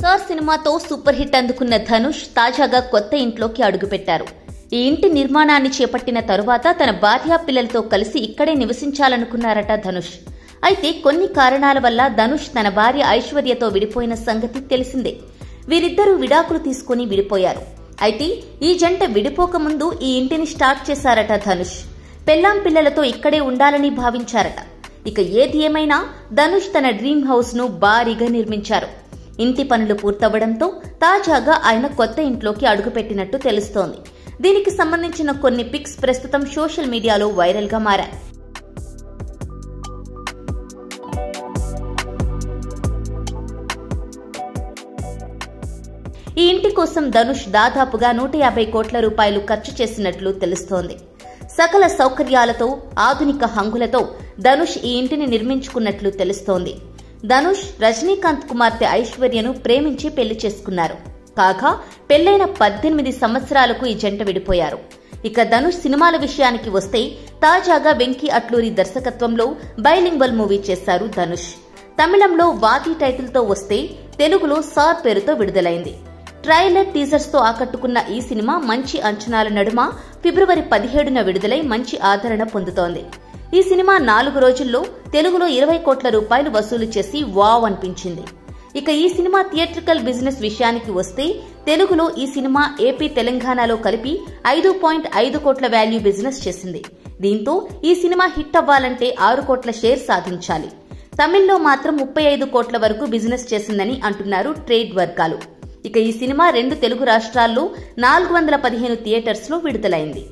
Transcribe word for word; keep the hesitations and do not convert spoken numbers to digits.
Sir సినిమాతో super hit అందుకున్న ధనుష్ తాజాగా కొత్త ఇంట్లోకి అడుగుపెట్టారు. ఈ ఇంటి నిర్మాణాన్ని చేపట్టిన తరువాత తన భార్యా పిల్లలతో కలిసి ఇక్కడే నివసించాలనుకున్నారట ధనుష్. అయితే కొన్ని కారణాల వల్ల ధనుష్ తన భార్య ఐశ్వర్యతో విడిపోయిన సంగతి తెలిసిందే. వీరిద్దరూ విడాకులు తీసుకుని విడిపోయారు. అయితే ఈ జంట విడిపోకముందు ఈ ఇంటిని స్టార్ట్ చేశారట ధనుష్. పెళ్లాం పిల్లలతో ఇక్కడే ఉండాలని భావించారట. ఇక ఏది ఏమైనా ధనుష్ తన డ్రీమ్ హౌస్ ను భారీగా నిర్మించారు. ఇంటి పనులు పూర్తవడంతో తాజాగా ఆయన కొత్త ఇంట్లోకి అడుగుపెట్టినట్టు తెలుస్తోంది. దీనికి సంబంధించిన కొన్ని పిక్స్ ప్రస్తుతం సోషల్ మీడియాలో వైరల్ గా మారాయి. ఈ ఇంటి కోసం ధనుష్ దాదాపుగా నూట యాభై కోట్ల రూపాయలు ఖర్చు చేసినట్లు తెలుస్తోంది. సకల సౌకర్యాలతో ఆధునిక హంగులతో ధనుష్ ఈ ఇంటిని నిర్మించుకున్నట్లు తెలుస్తోంది. ధనుష్ రజనీకాంత్ కుమార్తె ఐశ్వర్యను ప్రేమించి పెళ్లి చేసుకున్నారు. కాగా పెళ్లైన పద్దెనిమిది సంవత్సరాలకు ఈ జంట విడిపోయారు. ఇక ధనుష్ సినిమాల విషయానికి వస్తే తాజాగా వెంకీ అట్లూరి దర్శకత్వంలో బైలింగ్వల్ మూవీ చేశారు ధనుష్. తమిళంలో వాతి టైటిల్ తో వస్తే తెలుగులో సార్ పేరుతో విడుదలైంది. ట్రైలర్ టీజర్స్ తో ఆకట్టుకున్న ఈ సినిమా మంచి అంచనాల నడుమ ఫిబ్రవరి పదిహేడున విడుదలై మంచి ఆదరణ పొందుతోంది. ఈ సినిమా నాలుగు రోజుల్లో తెలుగులో ఇరవై కోట్ల రూపాయలు వసూలు చేసి వావ్ అనిపించింది. ఇక ఈ సినిమా థియేట్రికల్ బిజినెస్ విషయానికి వస్తే తెలుగులో ఈ సినిమా ఏపీ తెలంగాణలో కలిపి ఐదు పాయింట్ ఐదు కోట్ల వాల్యూ బిజినెస్ చేసింది. దీంతో ఈ సినిమా హిట్ అవ్వాలంటే ఆరు కోట్ల షేర్ సాధించాలి. తమిళ్లో మాత్రం ముప్పై ఐదు కోట్ల వరకు బిజినెస్ చేసిందని అంటున్నారు ట్రేడ్ వర్గాలు. ఇక ఈ సినిమా రెండు తెలుగు రాష్ట్రాల్లో నాలుగు వందల పదిహేను థియేటర్స్ లో విడుదలైంది.